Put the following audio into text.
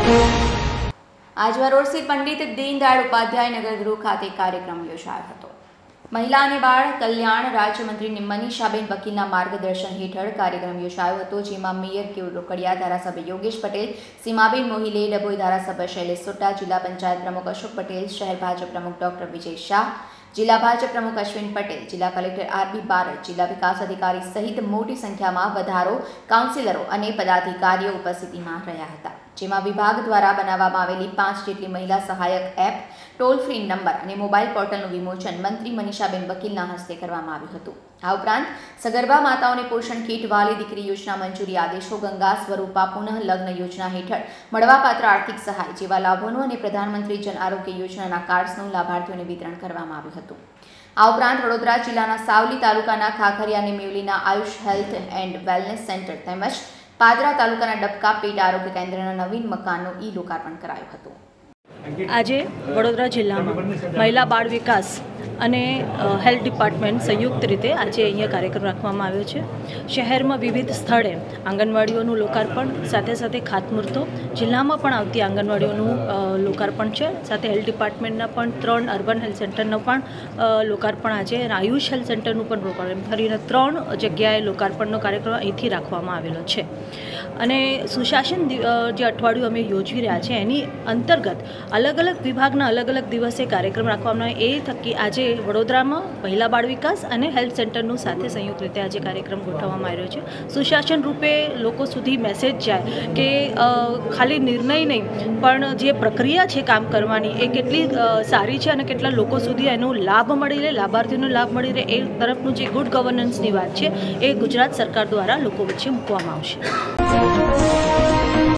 आज वरोड स्थित पंडित दीनदयाळ उपाध्याय नगर गृह खाते कार्यक्रम योजायो हतो। महिला અને બાળ કલ્યાણ રાજ્યમંત્રી મનીષાબેન વકીલના માર્ગદર્શન હેઠળ કાર્યક્રમ યોજાયો હતો, જેમાં મેયર કેયુર રોકડિયા, ધારાસભ્ય યોગેશ પટેલ, સીમાબેન મોહિલે, ડભોઈ ધારાસભ્ય શૈલેષ સોટા, जिला पंचायत प्रमुख अशोक पटेल, शहर भाजप प्रमुख डॉक्टर विजय शाह, जिला भाजप प्रमुख अश्विन पटेल, जिला कलेक्टर आरबी बारड, जिला विकास अधिकारी सहित मोटी संख्या में वधारो काउंसिलरो और पदाधिकारीओ उपस्थिति में रह्या हता। जेमां विभाग द्वारा बनाववामां आवेली 5 जेटली महिला सहायक एप, टोल फ्री नंबर और मोबाइल पोर्टलનું विमोचन मंत्री मनीषाबेन वकीलना हस्ते करवामां आव्युं हतुं। आ उपरांत सगर्भा माताओने पोषण किट, वाली दीकरी योजना मंजूरी आदेशों, गंगा स्वरूपा पुनः लग्न योजना हेठळ मळवापात्र आर्थिक सहाय जेवा लाभोनुं અને प्रधानमंत्री जन आरोग्य योजनाना कार्ड्सनुं लाभार्थीओने वितरण करवामां आव्युं हतुं। आ उपरांत वडोदरा जिल्लाना सावली तालुकाना खाखरिया અને મેવલીના Ayush health and wellness centre તેમજ પાદરા તાલુકાના ડબકા પેટ આરોગ્ય કેન્દ્રના નવીન મકાનનું લોકાર્પણ કરાયું હતું। આજે વડોદરા જિલ્લામાં મહિલા બાળ વિકાસ અને હેલ્થ ડિપાર્ટમેન્ટ સંયુક્ત રીતે આજે અહીંયા કાર્યક્રમ રાખવામાં આવ્યો છે। શહેરમાં વિવિધ સ્થળે આંગણવાડીઓનું લોકાર્પણ, સાથે સાથે ખાતમુહૂર્તો, જિલ્લામાં પણ આવતી આંગણવાડીઓનું લોકાર્પણ છે, સાથે હેલ્થ ડિપાર્ટમેન્ટના પણ 3 અર્બન હેલ્થ સેન્ટરનું પણ લોકાર્પણ આજે અને આયુષ હેલ્થ સેન્ટરનું પણ લોકાર્પણ કરીને 3 જગ્યાએ લોકાર્પણનો કાર્યક્રમ અહીંથી રાખવામાં આવેલો છે। અને સુશાસન જે અઠવાડિયું અમે યોજી રહ્યા છે એની અંતર્ગત अलग अलग विभागना अलग अलग दिवसे कार्यक्रम राखवामां ए थकी आजे वडोदरामां महिला बाळ विकास अने हेल्थ सेंटरनुं साथे संयुक्त रीते आज कार्यक्रम गोठववामां आव्यो छे। सुशासन रूपे लोको सुधी मेसेज जाए के खाली निर्णय नहीं पण जे प्रक्रिया छे काम करवानी ए केटली सारी छे अने केटला लोको सुधी एनो लाभ मळी रहे, लाभार्थीओने लाभ मळी रहे ए तरफनुं जे गुड गवर्नन्सनी वात छे ए गुजरात सरकार द्वारा लोको वच्चे मूकवामां आवशे।